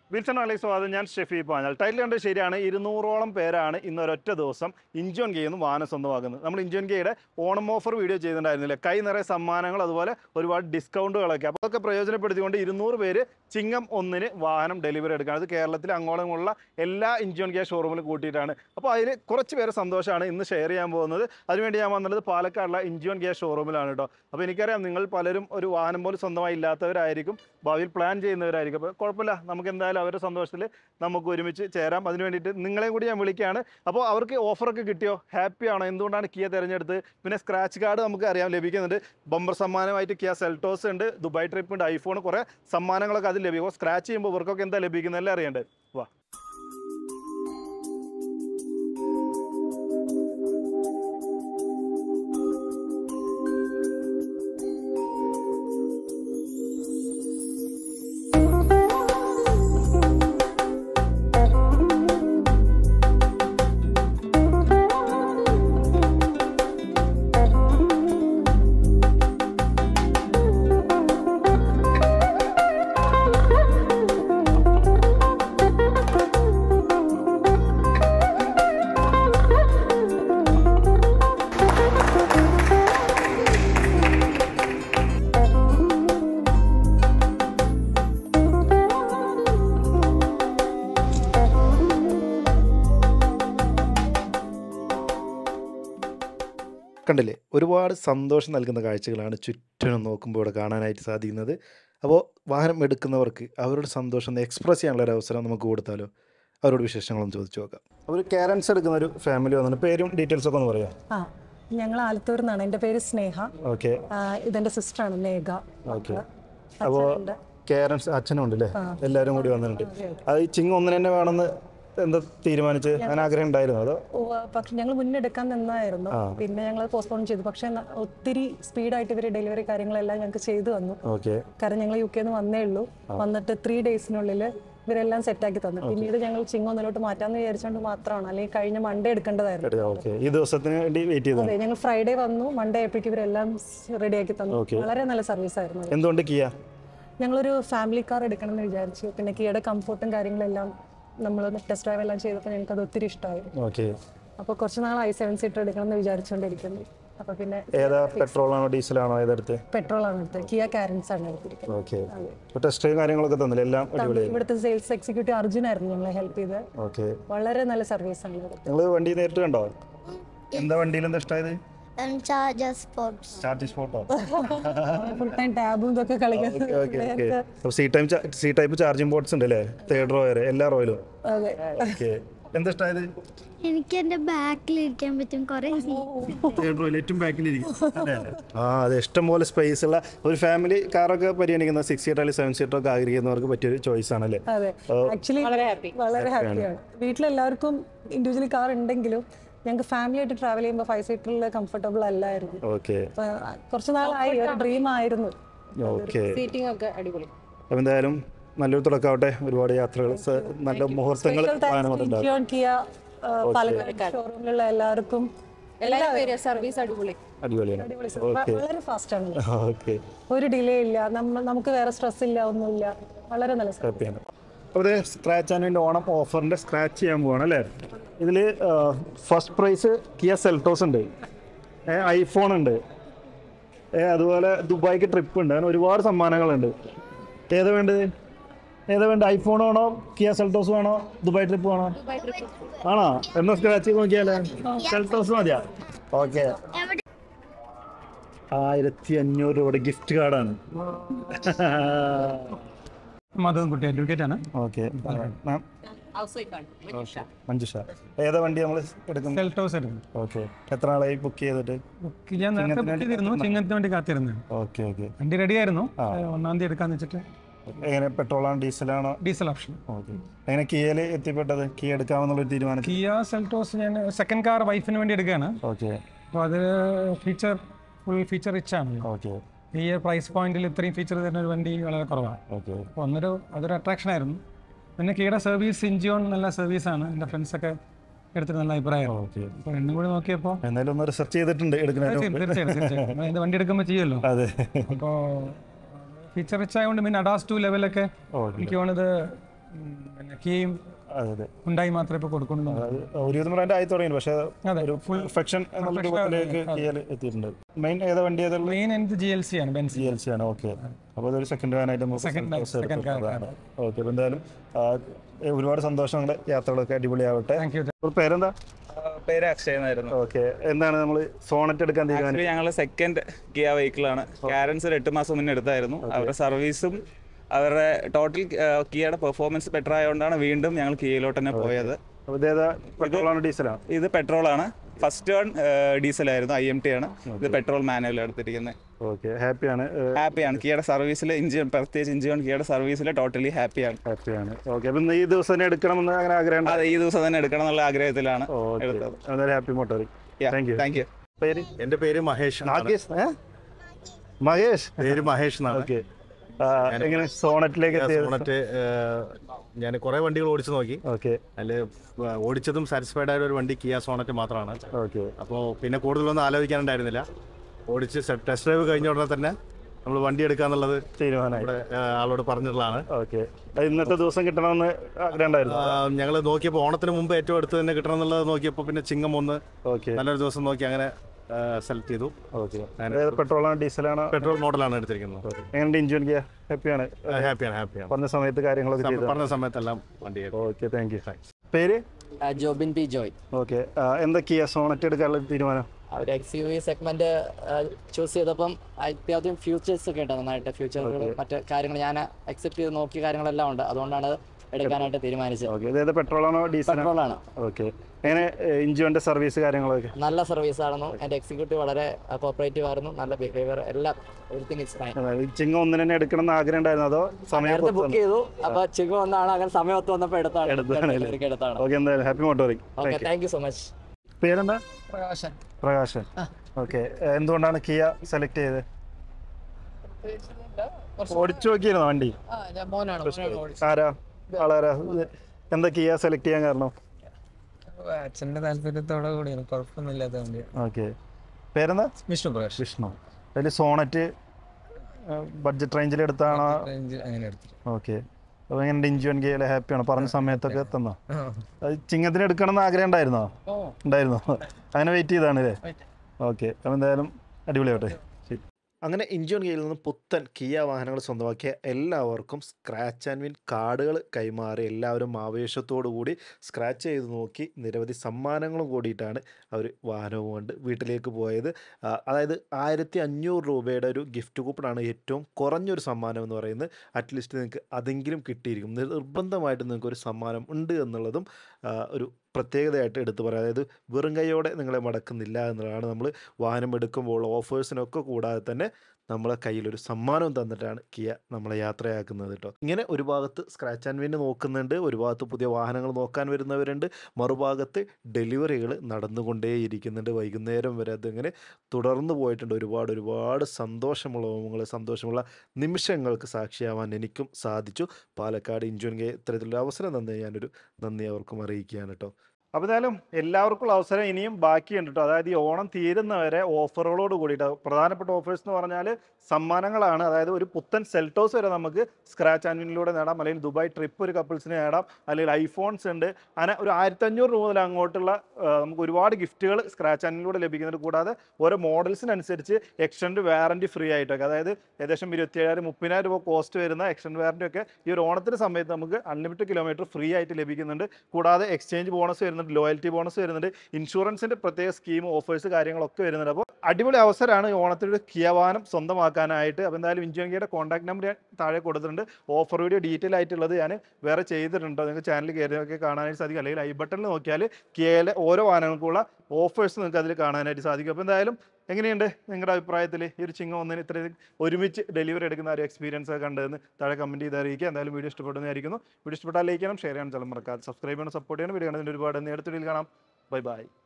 Wilson അലൈസ് സ്വാഗതം. ഞാൻ ഷെഫി പാഞ്ഞാൽ. Title കണ്ട് ശരിയാണ്. 200ഓളം പേരാണ് ഇന്ന് ഒരൊറ്റ ദിവസം ഇഞ്ചോൺ ഗെയിൽ നിന്ന് വാഹനം സ്വന്തമാക്കുന്നത്. നമ്മൾ ഇഞ്ചോൺ ഗെയുടെ ഓണം ഓഫർ വീഡിയോ ചെയ്തിട്ടുണ്ടായിരുന്നില്ല. കൈ നിറയെ സമ്മാനങ്ങൾ, അതുപോലെ ഒരുപാട് ഡിസ്കൗണ്ടുകളൊക്കെ. അപ്പോൾ അതൊക്കെ പ്രയോജനപ്പെടുത്തിക്കൊണ്ട് 200 പേര് ചിങ്ങം 1-ന് വാഹനം ഡെലിവറി എടുക്കുകയാണ്. അത് കേരളത്തിലെ അങ്ങോളമുള്ള എല്ലാ ഇഞ്ചോൺ ഗെ ഷോറൂമിലും കൂട്ടിയിട്ടാണ്. അപ്പോൾ അതിൽ കുറച്ച് പേര് സന്തോഷമാണ് ഇന്ന് ഷെയർ ചെയ്യാൻ പോകുന്നത്. അതിനുവേണ്ടി ഞാൻ വന്നത് പാലക്കാടുള്ള ഇഞ്ചോൺ ഗെ ഷോറൂമിലാണ് കേട്ടോ. അപ്പോൾ എനിക്കറിയാം നിങ്ങൾ പലരും ഒരു വാഹനം പോലും സ്വന്തമായി ഇല്ലാത്തവരായിരിക്കും, ഭാവിയിൽ പ്ലാൻ ചെയ്യുന്നവരായിരിക്കും. അപ്പോൾ കുഴപ്പമില്ല, നമുക്ക് എന്തായാലും അവരുടെ സന്തോഷത്തിൽ നമുക്ക് ഒരുമിച്ച് ചേരാം. അതിന് വേണ്ടിയിട്ട് നിങ്ങളെയും കൂടി ഞാൻ വിളിക്കുകയാണ്. അപ്പോൾ അവർക്ക് ഓഫറൊക്കെ കിട്ടിയോ? ഹാപ്പി ആണോ? എന്തുകൊണ്ടാണ് കിയ തിരഞ്ഞെടുത്ത്? പിന്നെ സ്ക്രാച്ച് കാർഡ് നമുക്ക് അറിയാം ലഭിക്കുന്നുണ്ട്. ബമ്പർ സമ്മാനമായിട്ട് കിയ സെൽറ്റോസ് ഉണ്ട്, ദുബായ് ട്രിപ്പ് ഉണ്ട്, ഐഫോൺ, കുറേ സമ്മാനങ്ങളൊക്കെ അതിൽ ലഭിക്കും. സ്ക്രാച്ച് ചെയ്യുമ്പോൾ ഇവർക്കൊക്കെ എന്താ ലഭിക്കുന്നതല്ലേ അറിയേണ്ടത്. വാ. കണ്ടില്ലേ, ഒരുപാട് സന്തോഷം നൽകുന്ന കാഴ്ചകളാണ് ചുറ്റിനും നോക്കുമ്പോൾ ഇവിടെ കാണാനായിട്ട് സാധിക്കുന്നത്. അപ്പോൾ വാഹനം എടുക്കുന്നവർക്ക് അവരുടെ സന്തോഷം ഒന്ന് എക്സ്പ്രസ് ചെയ്യാനുള്ള ഒരു അവസരം നമുക്ക് കൊടുത്താലോ? അവരോട് വിശേഷങ്ങളും ചോദിച്ചു നോക്കാം. ഒരു കാരൻസ് എടുക്കുന്ന ഒരു ഫാമിലി വന്നു. പേരും ഡീറ്റെയിൽസ് ഒക്കെ ഒന്ന് പറയാം. ഞങ്ങൾ ആലത്തൂരിൽ നിന്നാണ്. എൻ്റെ പേര് സ്നേഹ. ഓക്കെ. ഇതെൻ്റെ സിസ്റ്ററാണ് മേഘ. ഓക്കെ. അപ്പോൾ കാരൻസ് അച്ഛനും ഉണ്ട് അല്ലേ? എല്ലാവരും കൂടി വന്നിട്ടുണ്ട്. അത് ഈ ചിങ്ങം 1-ന് തന്നെ വേണമെന്ന് എന്താ തീരുമാനിച്ച്? അങ്ങനെ ആഗ്രഹം ഉണ്ടായിരുന്നു അതോ? പക്ഷെ ഞങ്ങൾ മുന്നെടുക്കാൻ നിന്നായിരുന്നു, പിന്നെ ഞങ്ങൾ പോസ്റ്റ്പോൺ ചെയ്തു. പക്ഷെ ഒത്തിരി സ്പീഡായിട്ട് ഇവർ ഡെലിവറി കാര്യങ്ങളെല്ലാം ഞങ്ങൾക്ക് ചെയ്തു തന്നു. കാരണം ഞങ്ങൾ UK നിന്ന് വന്നേ ഉള്ളൂ. വന്നിട്ട് 3 ഡേയ്സിനുള്ളിൽ ഇവരെല്ലാം സെറ്റാക്കി തന്നു. പിന്നീട് ഞങ്ങൾ ചിങ്ങം 1-ലോട്ട് മാറ്റാന്ന് വിചാരിച്ചുകൊണ്ട് മാത്രമാണ്, അല്ലെങ്കിൽ കഴിഞ്ഞ മൺഡേ എടുക്കേണ്ടതായിരുന്നു. ഈ ദിവസത്തിന് വേണ്ടി വെയിറ്റ് ചെയ്തു. അതെ, ഞങ്ങൾ ഫ്രൈഡേ വന്നു, മൺഡേ ആയപ്പോഴേക്കും ഇവരെല്ലാം റെഡിയാക്കി തന്നു. വളരെ നല്ല സർവീസ് ആയിരുന്നു. എന്തുകൊണ്ട് കിയ? ഞങ്ങളൊരു ഫാമിലി കാർ എടുക്കണം എന്ന് വിചാരിച്ചു. പിന്നെ കിയയുടെ കംഫർട്ടും കാര്യങ്ങളെല്ലാം നമ്മൾ ടെസ്റ്റ് ഡ്രൈവ് എല്ലാം ചെയ്തപ്പോൾ ഞങ്ങൾക്ക് അത് ഒത്തിരി ഇഷ്ടമായി. അപ്പോൾ കുറച്ച് നാൾ i7 സീറ്റർ എടുക്കണം എന്ന് വിചാരിച്ചുകൊണ്ടിരിക്കുന്നു. അപ്പോൾ പിന്നെ പെട്രോൾ ആണോ ഡീസൽ ആണോ ഏതെടുത്ത്? പെട്രോൾ ആണ് എടുത്തത്. കിയ കാരൻസ് ആണ് എടുത്തിരിക്കുന്നത്. ടെസ്റ്റ് കാര്യങ്ങളൊക്കെ തന്നില്ല, എല്ലാം അടിപൊളിയായി. ഇവിടുത്തെ സെയിൽസ് എക്സിക്യൂട്ടീവ് അർജുൻ ആയിരുന്നു ഞങ്ങളെ ഹെൽപ്പ് ചെയ്ത്. വളരെ നല്ല സർവീസ് ആണ്. നിങ്ങൾ വണ്ടി നേരിട്ട് കണ്ടോ? എന്താ വണ്ടിയിൽ എന്താ ഇഷ്ടമായത്? സി ടൈപ്പ് ചാർജിംഗ് പോർട്സ് ഉണ്ട് അല്ലേ? 3rd row വരെ എല്ലാ റോയിലും. എന്താ ഇഷ്ടമായത്? എനിക്ക് എന്റെ ബാക്കിലിരിക്കാൻ പറ്റും. ഏറ്റവും ബാക്കിലിരിക്കും. അതെ, ഇഷ്ടംപോലെ സ്പേസ് ഉള്ള ഒരു ഫാമിലി കാറൊക്കെ പരിഗണിക്കുന്ന 6 സീറ്റർ അല്ലെങ്കിൽ 7 സീറ്റർ ഒക്കെ ആഗ്രഹിക്കുന്നവർക്ക് പറ്റിയൊരു ചോയ്സ് ആണല്ലേ? ആക്ച്വലി വളരെ ഹാപ്പിയാണ്. വീട്ടിലെല്ലാവർക്കും ഇൻഡിവിജ്വലി കാർ ഉണ്ടെങ്കിലും ഞങ്ങൾക്ക് ഫാമിലി ആയിട്ട് ട്രാവൽ ചെയ്യുമ്പോൾ 5 സീറ്ററിൽ കംഫർട്ടബിൾ അല്ലായിരുന്നു. കുറച്ച് നാളായി ഒരു ഡ്രീം ആയിരുന്നു. സീറ്റിംഗ് ഒക്കെ അടിപൊളി. എന്തായാലും നല്ലൊരു തുടക്കമാവട്ടെ. ഒരുപാട് യാത്രകൾ, നല്ല മുഹൂർത്തങ്ങൾ ഷോറൂമിലുള്ള എല്ലാവർക്കും സർവീസ് അടിപൊളിയാണ്. വളരെ ഫാസ്റ്റ് ആണ്. ഒരു ഡിലേ ഇല്ല, നമുക്ക് വേറെ സ്ട്രെസ് ഇല്ല, ഒന്നുമില്ല. വളരെ നല്ല ഹാപ്പിയാണ്. അപ്പോൾ സ്ക്രാച്ച് ആൻഡ് വിൻ ഓണം ഓഫറിൻ്റെ സ്ക്രാച്ച് ചെയ്യാൻ പോവാണ് അല്ലേ? ഇതിൽ ഫസ്റ്റ് പ്രൈസ് കിയ സെൽറ്റോസ് ഉണ്ട്, ഐഫോൺ ഉണ്ട്, അതുപോലെ ദുബായ്ക്ക് ട്രിപ്പ് ഉണ്ട്. അങ്ങനെ ഒരുപാട് സമ്മാനങ്ങളുണ്ട്. ഏതാ വേണ്ടത്? ഐഫോൺ വേണോ, കിയ സെൽറ്റോസ് വേണോ, ദുബായ് ട്രിപ്പ് വേണോ? ആണോ? എന്നാ സ്ക്രാച്ച് ചെയ്ത് നോക്കിയാലേ? സെൽറ്റോസ് മതിയാ? ഓക്കെ. 1500 രൂപയുടെ ഗിഫ്റ്റ് കാർഡാണ്. മാധവൻകുട്ടി അഡ്വക്കേറ്റ് ആണ്. ഓക്കെ. മഞ്ജുഷ, ഏതാ വണ്ടി നമ്മൾ എടുക്കുന്നത്? സെൽറ്റോസ് എടുക്കും. ഓക്കെ. എത്ര നാളായി ബുക്ക് ചെയ്തിട്ട്? ഞാൻ നേരത്തെ ബുക്ക് ചെയ്തിരുന്നു, ചിങ്ങത്തിന് വേണ്ടി കാത്തിരുന്നു. ഓക്കെ. വണ്ടി റെഡി ആയിരുന്നു. 1-ാം തീയതി എടുക്കാന്ന് വെച്ചിട്ട്. എങ്ങനെ, പെട്രോളാണോ ഡീസലാണോ? Diesel option. ഓക്കെ. എങ്ങനെ കിയയിൽ എത്തിപ്പെട്ടത്? കിയ എടുക്കാമെന്നുള്ളൊരു തീരുമാനം? കിയ സെൽറ്റോസ് ഞാൻ സെക്കൻഡ് കാർ വൈഫിന് വേണ്ടി എടുക്കുകയാണ്. ഓക്കെ. അപ്പോൾ അത് ഫുൾ ഫീച്ചർ റിച്ച് ആണ്. ഓക്കെ. ഈ പ്രൈസ് പോയിന്റിൽ ഇത്രയും ഫീച്ചർ തരുന്ന ഒരു വണ്ടി വളരെ കുറവാണ്. ഓക്കെ. അപ്പോൾ അതൊരു അട്രാക്ഷൻ ആയിരുന്നു. പിന്നെ കിയുടെ സർവീസ്, ഇഞ്ചിയോൺ നല്ല സർവീസാണ്. എൻ്റെ ഫ്രണ്ട്സൊക്കെ എടുത്തിട്ട് നല്ല അഭിപ്രായമാണ്. അപ്പോൾ രണ്ടും കൂടി നോക്കിയപ്പോൾ എന്തായാലും ഒന്ന് റിസർച്ച് ചെയ്തിട്ടുണ്ട് തീർച്ചയായിട്ടും ഇത് വണ്ടി എടുക്കുമ്പോൾ ചെയ്യുമല്ലോ. അപ്പോൾ ഫീച്ചർ റിച്ച് ആയതുകൊണ്ട് പിന്നെ അഡാസ് 2 ലെവലൊക്കെ എനിക്ക് തോന്നുന്നത് പിന്നെ കീയും അതെ അതെ ഉണ്ടായി മാത്രമേ ഇപ്പോൾ കൊടുക്കുന്നുള്ളൂ. ഒരുവിധം ബ്രാൻഡ് ആയി തുടങ്ങി, പക്ഷേ അതെ, ഒരു ഫുൾ പെർഫെക്ഷൻ എന്നുള്ള രൂപത്തിലേക്ക് കിയയിൽ എത്തിയിട്ടുണ്ട്. മെയിൻ ഏതാ വണ്ടി ഏതുള്ളത്? മെയിൻ എനിക്ക് GLC ആണ്, ബെൻസ്. GLC ആണ്. ഓക്കെ, അപ്പോൾ അതൊരു സെക്കൻഡ് വാൻ ആയിട്ട് Second car. ഓക്കെ. അപ്പോൾ എന്തായാലും ഒരുപാട് സന്തോഷം, നിങ്ങളുടെ യാത്രകളൊക്കെ അടിപൊളിയാവട്ടെ. Thank you. ഇപ്പോൾ പേരെന്താ? പേര് അക്ഷയ് എന്നായിരുന്നു. ഓക്കെ, എന്താണ് നമ്മൾ സോണറ്റ് എടുക്കാൻ തീരുമാനിച്ചത്? ആക്ച്വലി ഞങ്ങൾ സെക്കൻഡ് കിയ വെഹിക്കിളാണ്. കാരൻസ് ഒരു 8 മാസം മുന്നേ എടുത്തായിരുന്നു. അവരുടെ സർവീസും അവരുടെ ടോട്ടൽ കിയയുടെ പെർഫോമൻസ് ബെറ്റർ ആയതുകൊണ്ടാണ് വീണ്ടും ഞങ്ങൾ കിയയിലോട്ട് തന്നെ പോയത്. അപ്പോൾ ഇതേതാ, പെട്രോളാണോ ഡീസലാണ്? ഇത് പെട്രോളാണ്. ഫസ്റ്റ് വൺ ഡീസലായിരുന്നു, IMT ആണ്. ഇത് പെട്രോൾ മാനുവൽ എടുത്തിരിക്കുന്നത്. ഓക്കെ, ഹാപ്പിയാണ്? ഹാപ്പിയാണ്. കിയയുടെ സർവീസിൽ പ്രത്യേകിച്ച് ഇഞ്ചിയോൺ കിയയുടെ സർവീസിൽ ടോട്ടലി ഹാപ്പിയാണ്. ഓക്കെ, അപ്പം ഈ ദിവസം തന്നെ എടുക്കണമെന്ന് അങ്ങനെ ആഗ്രഹം? അതെ, ഈ ദിവസം തന്നെ എടുക്കണം എന്നുള്ള ആഗ്രഹത്തിലാണ് എടുത്തത്. Happy motoring. Thank you. പേര്? എൻ്റെ പേര് മഹേഷ്. മഹേഷ് പേര് മഹേഷ് എന്നാണ്. ഓക്കെ, എങ്ങനെ സോണറ്റിലേക്ക് സോണറ്റ് ഞാൻ കുറേ വണ്ടികൾ ഓടിച്ചു നോക്കി. ഓക്കെ, അതിൽ ഓടിച്ചതും സാറ്റിസ്ഫൈഡ് ആയ ഒരു വണ്ടി കിയ സോണറ്റ് മാത്രമാണ്. ഓക്കെ. അപ്പോൾ പിന്നെ കൂടുതലൊന്നും ആലോചിക്കാനുണ്ടായിരുന്നില്ല. ഓടിച്ച് ടെസ്റ്റ് ഡ്രൈവ് കഴിഞ്ഞ ഉടനെ തന്നെ നമ്മൾ വണ്ടി എടുക്കാന്നുള്ളത് തീരുമാനമായി ഇവിടെ ആളോട് പറഞ്ഞിട്ടുള്ളതാണ്. ഓക്കെ, ഇന്നത്തെ ദിവസം കിട്ടണമെന്ന് ആഗ്രഹം ഉണ്ടായിരുന്നു? ഞങ്ങൾ നോക്കിയപ്പോൾ ഓണത്തിന് മുമ്പ് ഏറ്റവും അടുത്ത് തന്നെ കിട്ടണം എന്നുള്ളത് നോക്കിയപ്പോൾ പിന്നെ ചിങ്ങം 1 ഓക്കെ നല്ലൊരു ദിവസം നോക്കി അങ്ങനെ സെലക്ട് ചെയ്തു. ഓക്കെ, പെട്രോളാണോ ഡീസലാണോ? പെട്രോൾ മോഡലാണ് എടുത്തിരിക്കുന്നത്. എങ്ങനെയുണ്ട് ഇഞ്ചിയോൺ ഗിയർ? ഹാപ്പിയാണ്? ഹാപ്പിയാണ്. പറഞ്ഞ സമയത്ത് കാര്യങ്ങളൊക്കെ ചെയ്തു? പറഞ്ഞ സമയത്തെല്ലാം വണ്ടി. Okay, thank you. പേര്? ജോബിൻ പി ജോയ്. ഓക്കെ, എന്തൊക്കെയാ സോണറ്റ് എടുക്കാനുള്ള തീരുമാനം? ഒരു XUV സെഗ്മെന്റ് ചൂസ് ചെയ്തപ്പം അത്യാവശ്യം ഫ്യൂച്ചേഴ്സ് ഒക്കെ ഉണ്ട്, നന്നായിട്ട് ഫ്യൂച്ചറുകൾ മറ്റു കാര്യങ്ങൾ ഞാൻ അക്സെപ്റ്റ് ചെയ്ത് നോക്കിയ കാര്യങ്ങളെല്ലാം ഉണ്ട്. അതുകൊണ്ടാണ് എടുക്കാനായിട്ട് തീരുമാനിച്ചത്. ഓക്കെ, ഇതേത് പെട്രോളാണോ ഡീസൽ? പെട്രോളാണ്. ഓക്കെ, എങ്ങനെ ഇഞ്ചിയോന്റെ സർവീസ് കാര്യങ്ങളൊക്കെ? നല്ല സർവീസ് ആയിരുന്നു. എൻ്റെ എക്സിക്യൂട്ടീവ് വളരെ കോപ്പറേറ്റീവ് ആയിരുന്നു. നല്ല ബിഹേവിയർ, എല്ലാം എവരിത്തിങ് ഇസ് ഫൈൻ. ചിങ്ങം 1 തന്നെ എടുക്കണം എന്ന് ആഗ്രഹം ഉണ്ടായിരുന്നു, അതോ നേരത്തെ ബുക്ക് ചെയ്തു? അപ്പൊ ചിങ്ങം 1 അങ്ങനെ സമയത്ത് വന്നപ്പോൾ എടുത്താണ്. ഓക്കെ, എന്തായാലും happy motoring. Okay, thank you so much. പേരെന്താ? പ്രകാശൻ. ഓക്കെ, എന്തുകൊണ്ടാണ് കിയ സെലക്ട് ചെയ്തത്? ഓടിച്ചു നോക്കിയിരുന്നോ വണ്ടി? ആരാ ആളാരാ? എന്താ കിയ സെലക്ട് ചെയ്യാൻ കാരണം? അച്ഛന്റെ താല്പര്യത്തോടെ കൂടിയാണ്, കുഴപ്പമൊന്നുമില്ലാത്ത വണ്ടിയാണ്. ഓക്കെ, പേരെന്താ? വിഷ്ണു പ്രകാശ്. വിഷ്ണു. അതിൽ സോണറ്റ് ബഡ്ജറ്റ് റേഞ്ചിൽ എടുത്താണോ? അങ്ങനെ എടുത്തു. ഓക്കെ, അപ്പോൾ എങ്ങനെ ഇഞ്ചിയോൺ ഗിയയിൽ ഹാപ്പിയാണ്? പറഞ്ഞ സമയത്തൊക്കെ തന്നോ? അത് ചിങ്ങത്തിന് എടുക്കണം എന്ന് ആഗ്രഹം ഉണ്ടായിരുന്നോ? അങ്ങനെ വെയിറ്റ് ചെയ്താണ് അല്ലേ? ഓക്കെ, അപ്പോൾ എന്തായാലും അടിപൊളിയാവട്ടെ. ശരി. അങ്ങനെ ഇഞ്ചിയോൺ ഗിയയിൽ നിന്ന് പുത്തൻ കിയ വാഹനങ്ങൾ സ്വന്തമാക്കിയ എല്ലാവർക്കും സ്ക്രാച്ച് ആൻഡ് വിൻ കാർഡുകൾ കൈമാറി എല്ലാവരും ആവേശത്തോടു കൂടി സ്ക്രാച്ച് ചെയ്ത് നോക്കി നിരവധി സമ്മാനങ്ങളും കൂടിയിട്ടാണ് അവർ വാഹനവും കൊണ്ട് വീട്ടിലേക്ക് പോയത്. അതായത് 1500 രൂപയുടെ ഒരു ഗിഫ്റ്റ് കൂപ്പണാണ് ഏറ്റവും കുറഞ്ഞൊരു സമ്മാനം എന്ന് പറയുന്നത്. അറ്റ്ലീസ്റ്റ് നിങ്ങൾക്ക് അതെങ്കിലും കിട്ടിയിരിക്കും. നിർബന്ധമായിട്ട് നിങ്ങൾക്കൊരു സമ്മാനം ഉണ്ട് എന്നുള്ളതും ഒരു പ്രത്യേകതയായിട്ട് എടുത്തു പറയാം. അതായത് വെറും കൈയോടെ നിങ്ങളെ മടക്കുന്നില്ല എന്നുള്ളതാണ്. നമ്മൾ വാഹനം എടുക്കുമ്പോൾ ഓഫേഴ്സിനൊക്കെ കൂടാതെ തന്നെ നമ്മളെ കയ്യിലൊരു സമ്മാനം തന്നിട്ടാണ് കിയ നമ്മളെ യാത്രയാക്കുന്നത് കേട്ടോ. ഇങ്ങനെ ഒരു ഭാഗത്ത് സ്ക്രാച്ച് ആൻഡ് വിൻ നോക്കുന്നുണ്ട്, ഒരു ഭാഗത്ത് പുതിയ വാഹനങ്ങൾ നോക്കാൻ വരുന്നവരുണ്ട്, മറുഭാഗത്ത് ഡെലിവറികൾ നടന്നുകൊണ്ടേയിരിക്കുന്നുണ്ട്. വൈകുന്നേരം വരെ അതിങ്ങനെ തുടർന്നു പോയിട്ടുണ്ട്. ഒരുപാട് സന്തോഷമുള്ള നിമിഷങ്ങൾക്ക് സാക്ഷിയാവാൻ എനിക്കും സാധിച്ചു. പാലക്കാട് ഇഞ്ചിയോൺ ഗിയ ഇത്തരത്തിലൊരു അവസരം തന്നെ ഞാനൊരു നന്ദി അവർക്കും അറിയിക്കുകയാണ് കേട്ടോ. അപ്പോൾ എന്തായാലും എല്ലാവർക്കുള്ള അവസരം ഇനിയും ബാക്കിയുണ്ട് കേട്ടോ. അതായത് ഈ ഓണം തീരുന്നവരെ ഓഫറുകളോട് കൂടിയിട്ട് പ്രധാനപ്പെട്ട ഓഫേഴ്സ് എന്ന് പറഞ്ഞാൽ സമ്മാനങ്ങളാണ്. അതായത് ഒരു പുത്തൻ സെൽട്ടോസ് വരെ നമുക്ക് സ്ക്രാച്ച് ആൻഡ് വിനിലൂടെ നേടാം, അല്ലെങ്കിൽ ദുബായ് ട്രിപ്പ് ഒരു കപ്പിൾസിന് നേടാം, അല്ലെങ്കിൽ ഐഫോൺസ് ഉണ്ട്. അങ്ങനെ ഒരു 1500 രൂപ മുതൽ അങ്ങോട്ടുള്ള നമുക്ക് ഒരുപാട് ഗിഫ്റ്റുകൾ സ്ക്രാച്ച് ആൻഡ് വിനിലൂടെ ലഭിക്കുന്നുണ്ട്. കൂടാതെ ഓരോ മോഡൽസിനനുസരിച്ച് എക്സ്റ്റൻഡ് വാറൻറ്റി ഫ്രീ ആയിട്ടൊക്കെ, അതായത് ഏകദേശം 27,000-30,000 രൂപ കോസ്റ്റ് വരുന്ന എക്സ്റ്റൻഡ് വാറൻറ്റി ഒക്കെ ഈ ഒരു ഓണത്തിന് സമയത്ത് നമുക്ക് അൺലിമിറ്റഡ് കിലോമീറ്റർ ഫ്രീ ആയിട്ട് ലഭിക്കുന്നുണ്ട്. കൂടാതെ എക്സ്ചേഞ്ച് ബോണസ് വരുന്നുണ്ട്, ലോയൽറ്റി ബോണസ് വരുന്നുണ്ട്, ഇൻഷുറൻസിൻ്റെ പ്രത്യേക സ്കീം ഓഫേഴ്സ് കാര്യങ്ങളൊക്കെ വരുന്നുണ്ട്. അപ്പോൾ അടിപൊളി അവസരമാണ് ഈ ഓണത്തിൻ്റെ കിയ വാഹനം സ്വന്തമാക്കാനായിട്ട്. അപ്പോൾ എന്തായാലും ഇഞ്ചിയോൺ ഗിയയുടെ കോൺടാക്ട് നമ്പർ ഞാൻ താഴെ കൊടുത്തിട്ടുണ്ട്. ഓഫർ വീഡിയോ ഡീറ്റെയിൽ ആയിട്ടുള്ളത് ഞാൻ വേറെ ചെയ്തിട്ടുണ്ട്, നിങ്ങൾക്ക് ചാനൽ കയറിയൊക്കെ കാണാനായിട്ട് സാധിക്കും. അല്ലെങ്കിൽ ഐ ബട്ടണിൽ നോക്കിയാൽ കിയയിലെ ഓരോ വാഹനങ്ങൾക്കുള്ള ഓഫേഴ്സ് നിങ്ങൾക്ക് അതിൽ കാണാനായിട്ട് സാധിക്കും. അപ്പോൾ എന്തായാലും എങ്ങനെയുണ്ട് നിങ്ങളുടെ അഭിപ്രായത്തിൽ ഈ ഒരു ചിങ്ങം 1 ഇത്രയും ഒരുമിച്ച് ഡെലിവറി എടുക്കുന്ന ഒരു എക്സ്പീരിയൻസ് ഒക്കെ കണ്ടതെന്ന് താഴെ കമൻറ്റ് ചെയ്ത് അറിയിക്കുക. എന്തായാലും വീഡിയോ ഇഷ്ടപ്പെടുന്നതായിരിക്കുന്നു. വീഡിയോ ഇഷ്ടപ്പെട്ടാൽ ലൈക്ക് ചെയ്യണം, ഷെയർ ചെയ്യണം, മറക്കാതെ സബ്സ്ക്രൈബ് ചെയ്യണം, സപ്പോർട്ട് ചെയ്യണം. വീഡിയോ കാണുന്നതിന് ഒരുപാട് നേരത്തെ കാണാം. ബൈ.